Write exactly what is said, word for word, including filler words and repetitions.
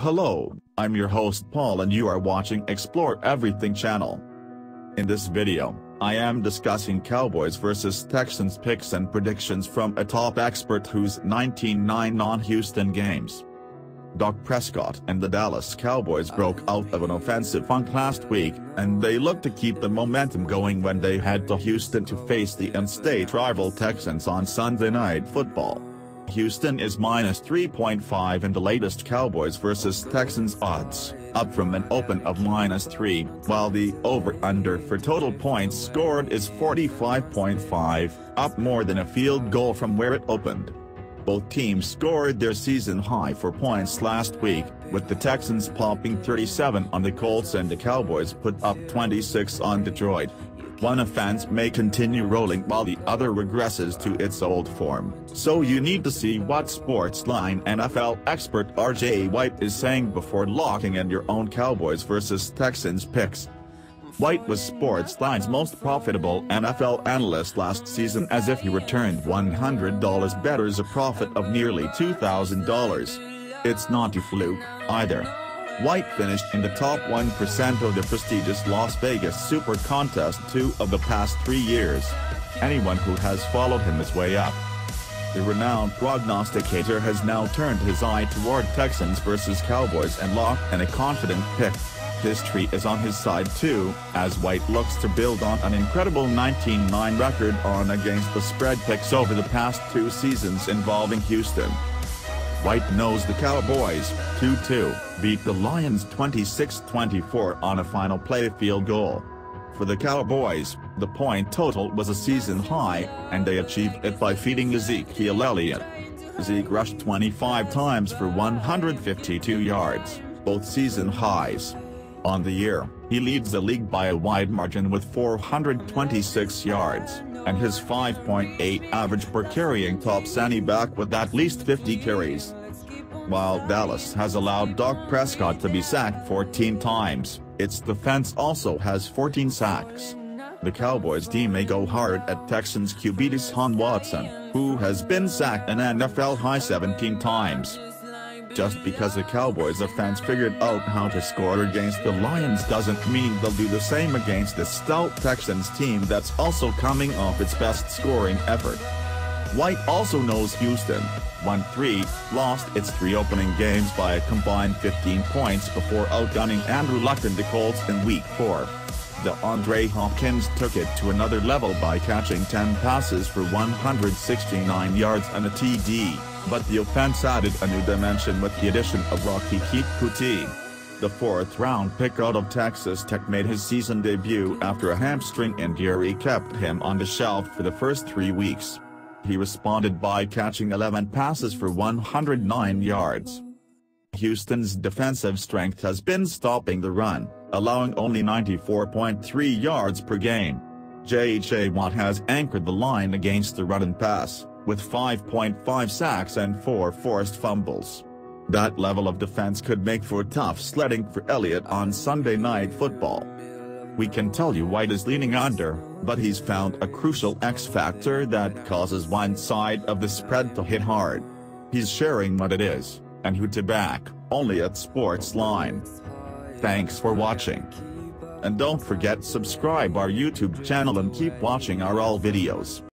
Hello, I'm your host Paul and you are watching Explore Everything channel. In this video, I am discussing Cowboys versus Texans picks and predictions from a top expert who's nineteen nine non-Houston games. Dak Prescott and the Dallas Cowboys broke out of an offensive funk last week, and they look to keep the momentum going when they head to Houston to face the in-state rival Texans on Sunday Night Football. Houston is minus three point five in the latest Cowboys versus Texans odds, up from an open of minus three, while the over-under for total points scored is forty-five point five, up more than a field goal from where it opened. Both teams scored their season high for points last week, with the Texans popping thirty-seven on the Colts and the Cowboys put up twenty-six on Detroit. One offense may continue rolling while the other regresses to its old form, so you need to see what Sportsline N F L expert R J White is saying before locking in your own Cowboys versus Texans picks. White was Sportsline's most profitable N F L analyst last season, as if he returned one hundred dollars bettors a profit of nearly two thousand dollars. It's not a fluke, either. White finished in the top one percent of the prestigious Las Vegas Super Contest two of the past three years. Anyone who has followed him is way up. The renowned prognosticator has now turned his eye toward Texans versus Cowboys and locked in a confident pick. History is on his side too, as White looks to build on an incredible nineteen nine record on against the spread picks over the past two seasons involving Houston. White knows the Cowboys, two two, beat the Lions twenty-six twenty-four on a final play field goal. For the Cowboys, the point total was a season high, and they achieved it by feeding Ezekiel Elliott. Zeke rushed twenty-five times for one hundred fifty-two yards, both season highs. On the year, he leads the league by a wide margin with four hundred twenty-six yards, and his five point eight average per carrying tops any back with at least fifty carries. While Dallas has allowed Dak Prescott to be sacked fourteen times, its defense also has fourteen sacks. The Cowboys team may go hard at Texans Q B Deshaun Watson, who has been sacked an N F L high seventeen times. Just because the Cowboys offense figured out how to score against the Lions doesn't mean they'll do the same against the stout Texans team that's also coming off its best scoring effort. White also knows Houston, one three, lost its three opening games by a combined fifteen points before outgunning Andrew Luck and the Colts in week four. DeAndre Hopkins took it to another level by catching ten passes for one hundred sixty-nine yards and a T D. But the offense added a new dimension with the addition of Rocky Kikuti. The fourth-round pick out of Texas Tech made his season debut after a hamstring injury kept him on the shelf for the first three weeks. He responded by catching eleven passes for one hundred nine yards. Houston's defensive strength has been stopping the run, allowing only ninety-four point three yards per game. J J Watt has anchored the line against the run and pass, with five point five sacks and four forced fumbles. That level of defense could make for tough sledding for Elliott on Sunday Night Football. We can tell you White is leaning under, but he's found a crucial X factor that causes one side of the spread to hit hard. He's sharing what it is, and who to back, only at Sportsline. Thanks for watching. And don't forget subscribe our YouTube channel and keep watching our all videos.